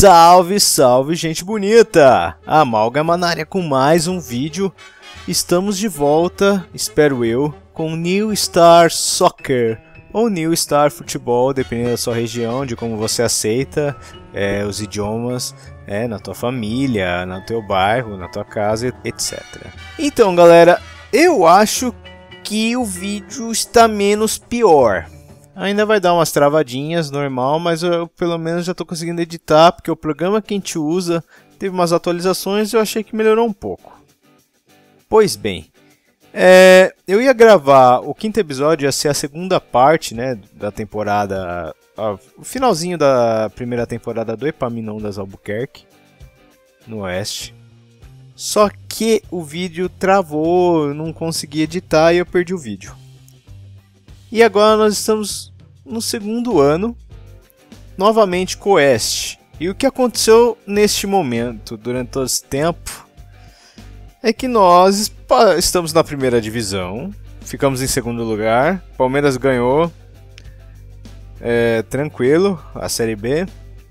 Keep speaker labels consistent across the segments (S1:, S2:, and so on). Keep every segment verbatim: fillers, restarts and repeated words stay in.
S1: Salve, salve, gente bonita! Amálgama na área com mais um vídeo. Estamos de volta, espero eu, com New Star Soccer ou New Star Futebol, dependendo da sua região, de como você aceita é, os idiomas é, na tua família, no teu bairro, na tua casa, etcétera. Então, galera, eu acho que o vídeo está menos pior. Ainda vai dar umas travadinhas, normal, mas eu pelo menos já estou conseguindo editar, porque o programa que a gente usa teve umas atualizações e eu achei que melhorou um pouco. Pois bem, é, eu ia gravar o quinto episódio, ia ser a segunda parte, né, da temporada, ó, o finalzinho da primeira temporada do Epaminondas Albuquerque, no Oeste. Só que o vídeo travou, eu não consegui editar e eu perdi o vídeo. E agora nós estamos no segundo ano, novamente com o Oeste. E o que aconteceu neste momento, durante todo esse tempo, é que nós estamos na primeira divisão, ficamos em segundo lugar, Palmeiras ganhou, é, tranquilo, a Série B.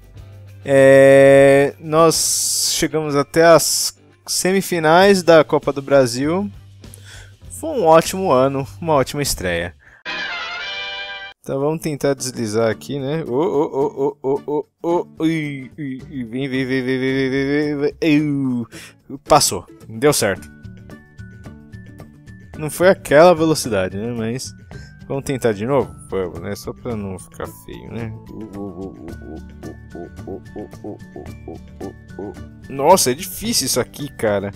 S1: É, nós chegamos até as semifinais da Copa do Brasil, foi um ótimo ano, uma ótima estreia. Então vamos tentar deslizar aqui, né? Oh, oh, oh, oh, oh, oh, oh. Ui, ui, ui. Vem, vem, vem, vem, vem, vem, vem, vem. Passou, deu certo. Não foi aquela velocidade, né? Mas vamos tentar de novo? Vamos, né? Só pra não ficar feio, né? Nossa, é difícil isso aqui, cara.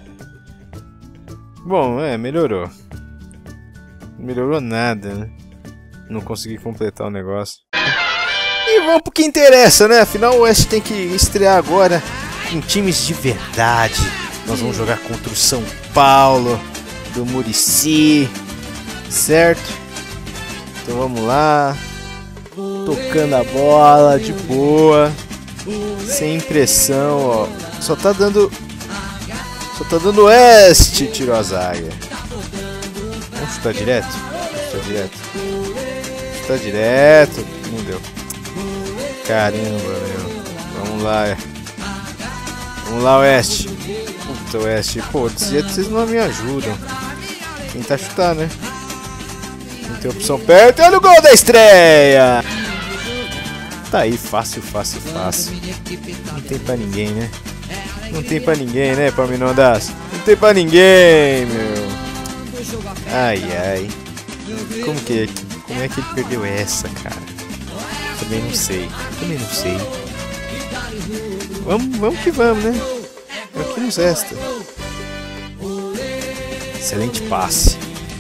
S1: Bom, é, melhorou. Melhorou nada, né? Não consegui completar o negócio. E vamos pro que interessa, né? Afinal o Oeste tem que estrear agora com times de verdade. Nós vamos jogar contra o São Paulo do Muricy, certo? Então vamos lá, tocando a bola de boa, sem pressão, ó. Só tá dando, só tá dando Oeste, tirou a zaga. Vamos chutar direto? Vamos chutar direto. Tá direto, não deu. Caramba, meu. Vamos lá. Vamos lá, Oeste. Puta, Oeste. Pô, desse jeito vocês não me ajudam. Tentar chutar, né? Não tem opção perto. Olha o gol da estreia! Tá aí, fácil, fácil, fácil. Não tem pra ninguém, né? Não tem pra ninguém, né, Epaminondas? Não tem pra ninguém, meu. Ai, ai. Como que é que... Como é que ele perdeu essa, cara? Também não sei. Também não sei. Vamos, vamos que vamos, né? É o que nos resta. Excelente passe.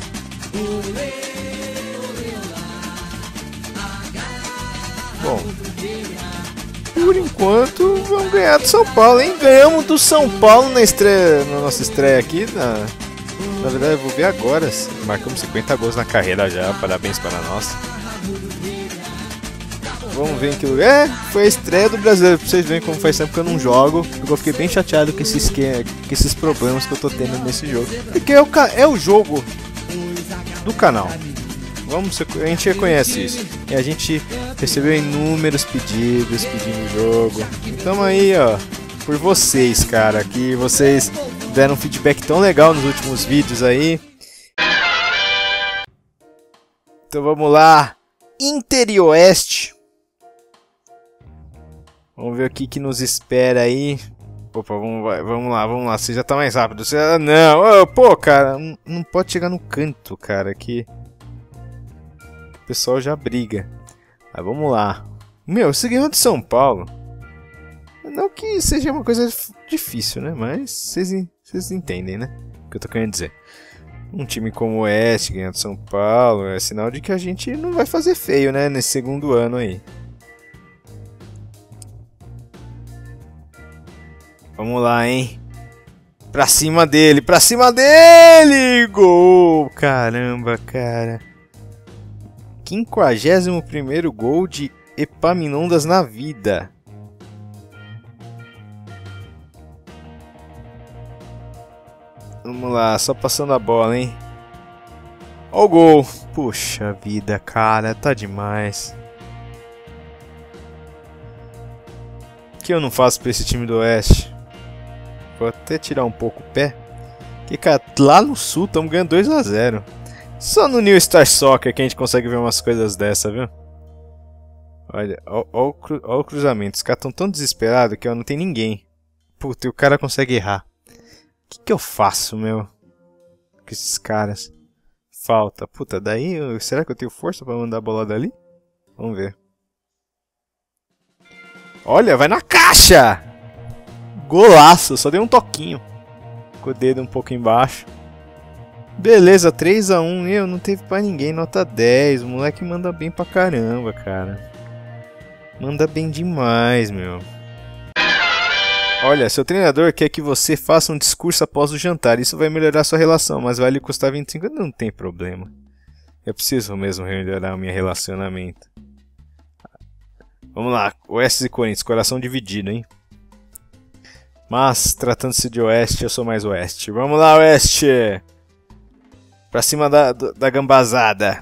S1: Bom. Por enquanto, vamos ganhar do São Paulo, hein? Ganhamos do São Paulo na estreia, na nossa estreia aqui, na... Na verdade eu vou ver agora, marcamos cinquenta gols na carreira já, parabéns para nós. Vamos ver em que lugar. É, foi a estreia do brasileiro, pra vocês verem como faz tempo que eu não jogo. Eu fiquei bem chateado com, esse esquema, com esses problemas que eu tô tendo nesse jogo. Porque é o, é o jogo do canal. Vamos, a gente reconhece isso. E a gente recebeu inúmeros pedidos pedindo o jogo. Então aí, ó, por vocês, cara, que vocês deram um feedback tão legal nos últimos vídeos aí. Então vamos lá. Inter e Oeste. Vamos ver o que, que nos espera aí. Opa, vamos, vamos lá, vamos lá. Você já tá mais rápido. Você, ah, não, oh, pô, cara. Não, não pode chegar no canto, cara. Que o pessoal já briga. Mas vamos lá. Meu, você ganhou de São Paulo. Não que seja uma coisa difícil, né? Mas vocês, vocês entendem, né? O que eu tô querendo dizer. Um time como o Oeste ganhando de São Paulo é sinal de que a gente não vai fazer feio, né? Nesse segundo ano aí. Vamos lá, hein? Pra cima dele, pra cima dele! Gol! Caramba, cara. quinquagésimo primeiro gol de Epaminondas na vida. Vamos lá, só passando a bola, hein? Ó o gol. Puxa vida, cara, tá demais. que eu não faço pra esse time do Oeste? Vou até tirar um pouco o pé. Que, cara, lá no Sul estamos ganhando dois a zero. Só no New Star Soccer que a gente consegue ver umas coisas dessa, viu? Olha, olha, olha, o, cru, olha o cruzamento. Os caras estão tão desesperados que ó, não tem ninguém. Puta, e o cara consegue errar. O que, que eu faço, meu? Com esses caras. Falta. Puta, daí... Eu, será que eu tenho força pra mandar a bola dali? Vamos ver. Olha, vai na caixa! Golaço, só deu um toquinho. Com o dedo um pouco embaixo. Beleza, três a um. Eu não teve pra ninguém, nota dez. O moleque manda bem pra caramba, cara. Manda bem demais, meu. Olha, seu treinador quer que você faça um discurso após o jantar. Isso vai melhorar sua relação, mas vai lhe custar vinte e cinco. Não tem problema. Eu preciso mesmo melhorar o meu relacionamento. Vamos lá, Oeste e Corinthians, coração dividido, hein? Mas, tratando-se de Oeste, eu sou mais Oeste. Vamos lá, Oeste! Pra cima da, da gambazada.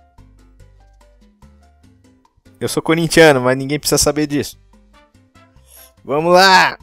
S1: Eu sou corintiano, mas ninguém precisa saber disso. Vamos lá!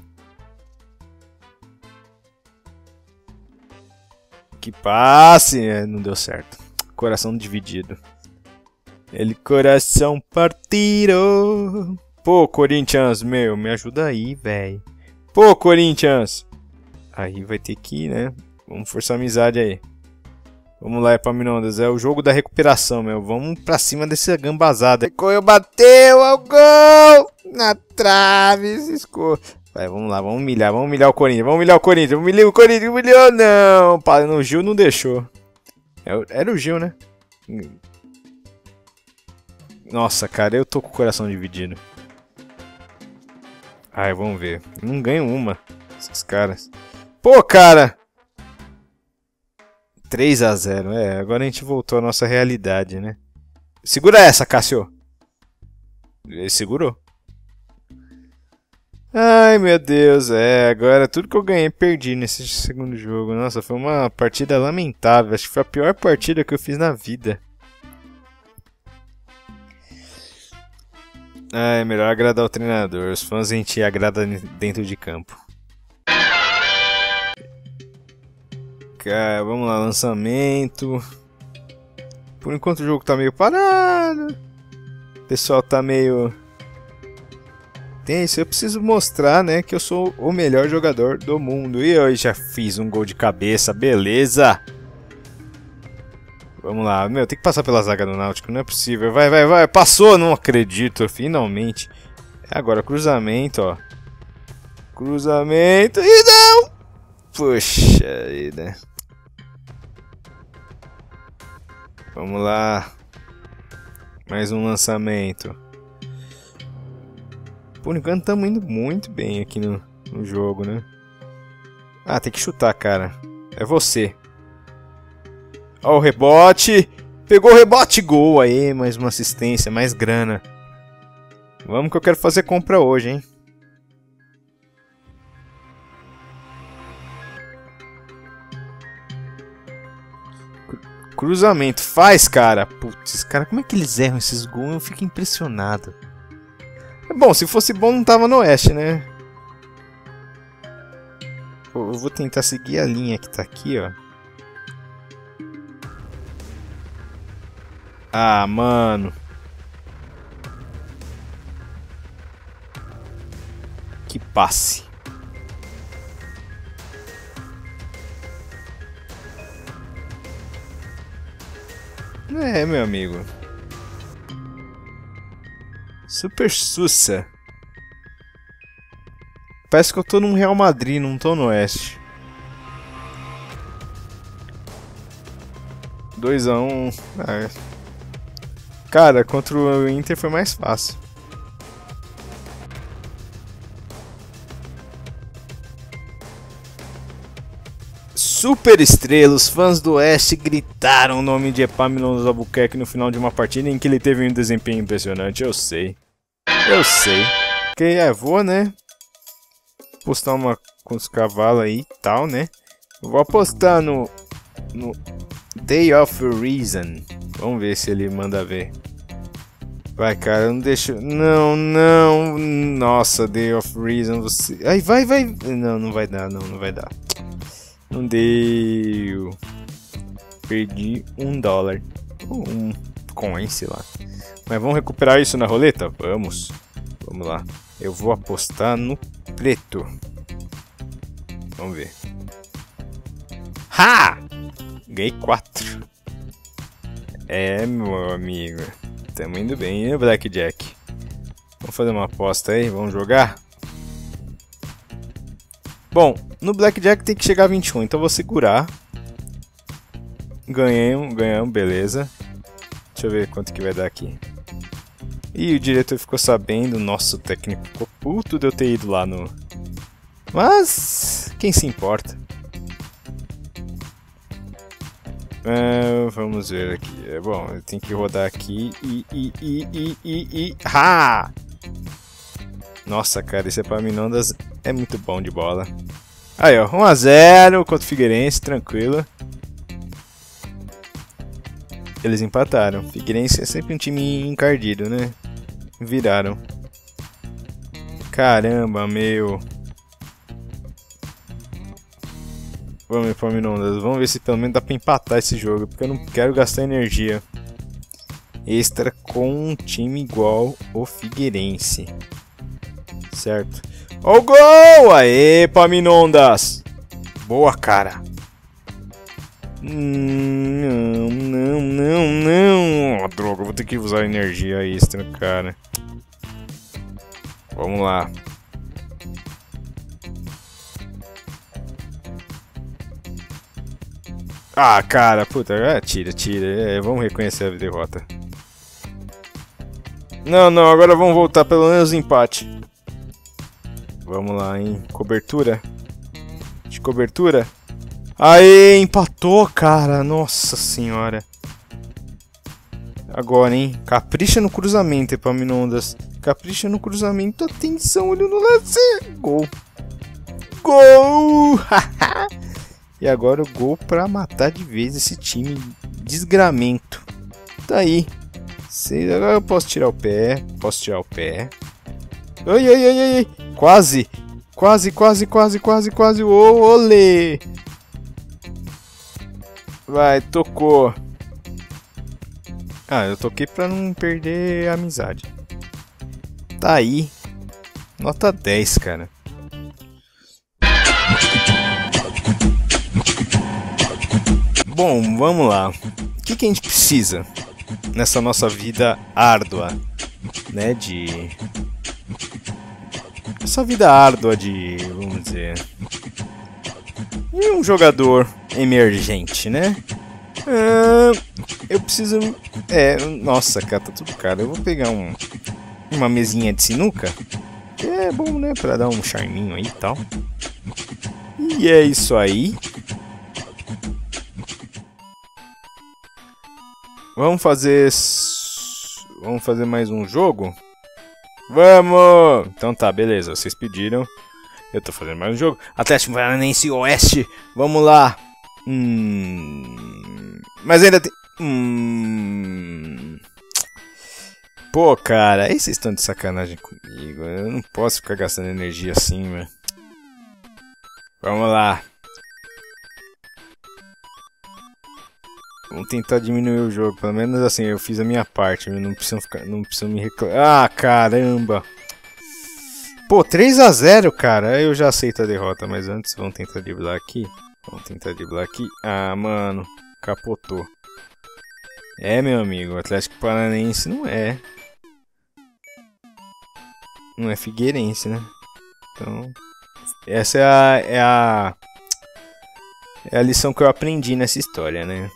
S1: Que passe! É, não deu certo. Coração dividido. Ele coração partido. Pô, Corinthians, meu, me ajuda aí, velho. Pô, Corinthians. Aí vai ter que ir, né? Vamos forçar a amizade aí. Vamos lá, Epaminondas. É o jogo da recuperação, meu. Vamos pra cima dessa gambazada. Correu, bateu, ao gol! Na trave, ciscou. Vai, vamos lá, vamos humilhar. Vamos humilhar o Corinthians. Vamos humilhar o Corinthians. Humilhou o Corinthians. Humilhou, não. No Gil não deixou. Era o Gil, né? Nossa, cara, eu tô com o coração dividido. Ai, vamos ver. Não ganho uma. Esses caras. Pô, cara! três a zero. É, agora a gente voltou à nossa realidade, né? Segura essa, Cássio. Ele segurou. Ai, meu Deus. É, agora tudo que eu ganhei perdi nesse segundo jogo. Nossa, foi uma partida lamentável. Acho que foi a pior partida que eu fiz na vida. Ah, é melhor agradar o treinador. Os fãs a gente agrada dentro de campo. Cara, vamos lá, lançamento. Por enquanto o jogo tá meio parado. O pessoal tá meio... Tem isso, eu preciso mostrar, né, que eu sou o melhor jogador do mundo. E eu já fiz um gol de cabeça, beleza. Vamos lá, meu, tem que passar pela zaga do Náutico, não é possível. Vai, vai, vai, passou, não acredito, finalmente. Agora, cruzamento, ó. Cruzamento, e não! Puxa vida. Vamos lá. Mais um lançamento. Por enquanto estamos indo muito bem aqui no, no jogo, né? Ah, tem que chutar, cara. É você. Ó o rebote. Pegou o rebote. Gol aí. Mais uma assistência. Mais grana. Vamos que eu quero fazer compra hoje, hein? Cruzamento. Faz, cara. Putz, cara, como é que eles erram esses gols? Eu fico impressionado. É bom, se fosse bom não tava no Oeste, né? Eu vou tentar seguir a linha que tá aqui, ó. Ah, mano. Que passe. É, meu amigo. Super sussa. Parece que eu tô num Real Madrid, não tô no Oeste. dois a um. Ah, cara, contra o Inter foi mais fácil. Super estrela, os fãs do Oeste gritaram o nome de Epaminondas Albuquerque no final de uma partida em que ele teve um desempenho impressionante, eu sei. Eu sei. Que é, vou, né? Postar uma com os cavalos aí e tal, né? Eu vou apostar no, no Day of Reason. Vamos ver se ele manda ver. Vai, cara, não deixa... Não, não... Nossa, Day of Reason, você... Ai, vai, vai... Não, não vai dar, não, não vai dar. Não deu... Perdi um dólar. Ou um coin, sei lá. Mas vamos recuperar isso na roleta? Vamos. Vamos lá. Eu vou apostar no preto. Vamos ver. Ha! Ganhei quatro. É, meu amigo. Tamo indo bem, hein, Blackjack? Vamos fazer uma aposta aí, vamos jogar? Bom, no Blackjack tem que chegar a vinte e um, então eu vou segurar. Ganhamos, ganhamos, beleza. Deixa eu ver quanto que vai dar aqui. E o diretor ficou sabendo, nosso técnico ficou puto de eu ter ido lá no... Mas, quem se importa? Uh, vamos ver aqui. É bom, eu tenho que rodar aqui e e e e e e ha! Nossa, cara, esse Epaminondas é muito bom de bola. Aí, ó, um a zero contra o Figueirense, tranquilo. Eles empataram. Figueirense é sempre um time encardido, né? Viraram. Caramba, meu. Vamos, Epaminondas, vamos ver se pelo menos dá pra empatar esse jogo, porque eu não quero gastar energia extra com um time igual o Figueirense. Certo? Ó o gol! Aê, Epaminondas! Boa, cara! Não, não, não, não! Oh, droga, eu vou ter que usar energia extra, cara. Vamos lá. Ah, cara, puta, é, tira, tira, é, vamos reconhecer a derrota. Não, não, agora vamos voltar pelo menos empate. Vamos lá, hein, cobertura. De cobertura. Aê, empatou, cara, nossa senhora. Agora, hein, capricha no cruzamento, Epaminondas. Capricha no cruzamento, atenção, olho no lance. Gol. Gol, haha. E agora o gol pra matar de vez esse time desgramento. Tá aí. Se, agora eu posso tirar o pé. Posso tirar o pé. Ai, ai, ai, ai. Quase. Quase, quase, quase, quase, quase. Oh, olê. Vai, tocou. Ah, eu toquei pra não perder a amizade. Tá aí. Nota dez, cara. Bom, vamos lá. O que, que a gente precisa nessa nossa vida árdua, né? De essa vida árdua de, vamos dizer, e um jogador emergente, né? Ah, eu preciso, é, nossa, cara, tá tudo caro. Eu vou pegar um uma mesinha de sinuca, que é bom, né? Pra dar um charminho aí e tal. E é isso aí. Vamos fazer... Vamos fazer mais um jogo? Vamos! Então tá, beleza. Vocês pediram. Eu tô fazendo mais um jogo. Atlético Paranaense Oeste. Vamos lá. Hum... Mas ainda tem... Hum... Pô, cara. Aí vocês estão de sacanagem comigo. Eu não posso ficar gastando energia assim, mano. Vamos lá. Vamos tentar diminuir o jogo, pelo menos assim, eu fiz a minha parte, não precisam ficar, não precisam me reclamar. Ah, caramba! Pô, três a zero, cara, eu já aceito a derrota, mas antes vamos tentar driblar aqui. Vamos tentar driblar aqui. Ah, mano, capotou. É, meu amigo, o Atlético Paranaense não é. Não é Figueirense, né? Então, essa é a, é a, é a lição que eu aprendi nessa história, né?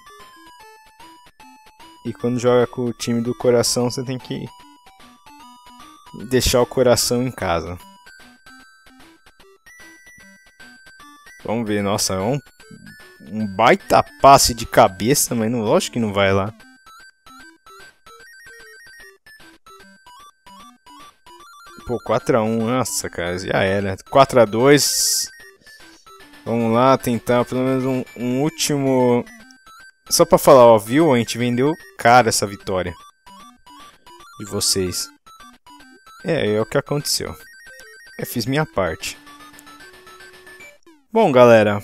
S1: E quando joga com o time do coração, você tem que deixar o coração em casa. Vamos ver, nossa, é um, um baita passe de cabeça, mas não, lógico que não vai lá. Pô, quatro a um, nossa, cara, já era. quatro a dois. Vamos lá, tentar pelo menos um, um último... Só pra falar, ó, viu? A gente vendeu cara essa vitória. de vocês. É, é o que aconteceu. Eu fiz minha parte. Bom, galera.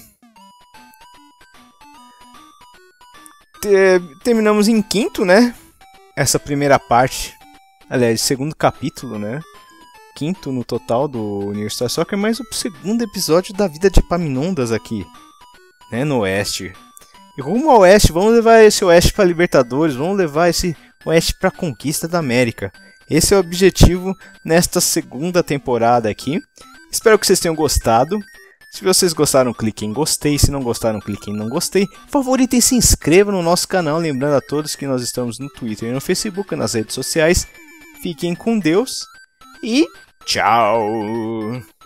S1: Te- terminamos em quinto, né? Essa primeira parte. Aliás, segundo capítulo, né? Quinto no total do New Star Soccer, mas o segundo episódio da vida de Epaminondas aqui, né? No Oeste. E rumo ao Oeste, vamos levar esse Oeste para Libertadores, vamos levar esse Oeste para a conquista da América. Esse é o objetivo nesta segunda temporada aqui. Espero que vocês tenham gostado. Se vocês gostaram, cliquem em gostei. Se não gostaram, cliquem em não gostei. Favoritem e se inscrevam no nosso canal. Lembrando a todos que nós estamos no Twitter e no Facebook, nas redes sociais. Fiquem com Deus e tchau!